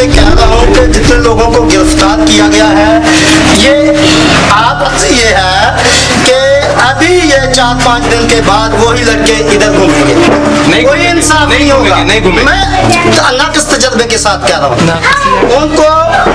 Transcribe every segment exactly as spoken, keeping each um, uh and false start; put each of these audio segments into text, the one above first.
से कह रहा हूँ कि जितने लोगों को गिरफ्तार किया गया है, ये आप ये है कि अभी ये चार पाँच दिन के बाद वही लड़के इधर घूमेंगे, नहीं कोई इंसाफ नहीं होगा। नहीं घूमेंगे। मैं नाकिस तजर्बे के साथ कह रहा हूँ, उनको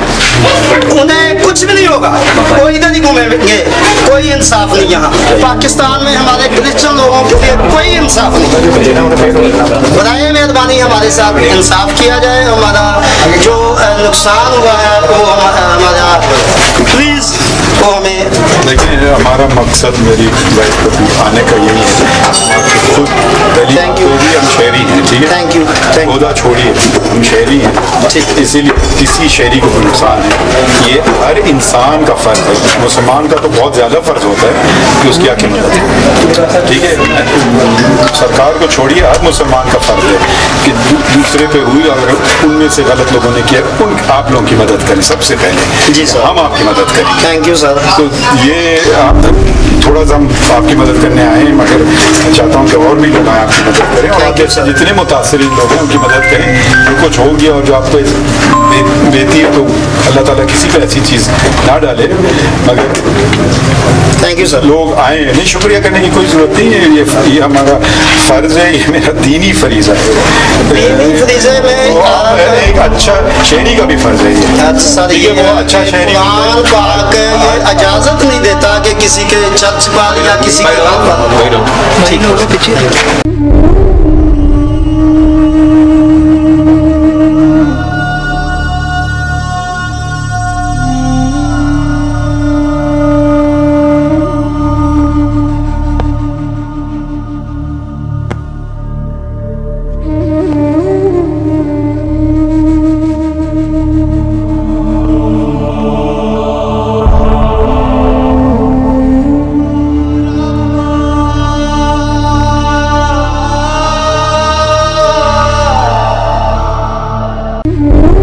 उन्हें कुछ भी नहीं होगा, वो इधर ही घूमेंगे, कोई इंसाफ नहीं। यहाँ पाकिस्तान में हमारे क्रिश्चियन लोगों के लिए कोई इंसाफ नहीं। बराए मेहरबानी हमारे साथ इंसाफ किया जाए, हमारा जो नुकसान हुआ है वो हमारा प्लीज वो हमें। देखिए हमारा मकसद मेरी वाइफ को आने का यही है, खुद थैंक यू भी हम शहरी हैं, ठीक है, थैंक यू खुदा छोड़िए, हम शहरी हैं, ठीक, इसीलिए किसी शहरी को नुकसान है। ये हर इंसान का फर्ज है, मुसलमान का तो बहुत ज़्यादा फर्ज होता है कि उसकी आँखें मदद है, ठीक है। सरकार को छोड़िए, हर मुसलमान का फर्ज है कि दूसरे पे हुई अगर उनमें से गलत लोगों ने किया, उन आप लोगों की मदद करें सबसे पहले। जी सर, हम आपकी मदद करें। Thank you sir. तो ये आप थोड़ा सा हम आपकी मदद करने आए हैं, मगर मैं चाहता हूँ कि और भी लोग आए आपकी मदद करें, और आप जैसे जितने मुतासरीन लोग हैं उनकी मदद करें। जो कुछ हो गया और जो आपको बेती है तो अल्लाह ताला किसी पे ऐसी चीज़ ना डाले, मगर थैंक यू सर। लोग आए नहीं, शुक्रिया करने की कोई जरूरत नहीं है, ये ये हमारा फ़र्ज़ है, ये मेरा दीनी फरीज़ा है। दीनी फरीज़े में एक अच्छा शहरी का भी फ़र्ज़ है, ये वो अच्छा शहरी ये इजाजत नहीं देता कि किसी के चर्च पर या किसी के Mm-hmm.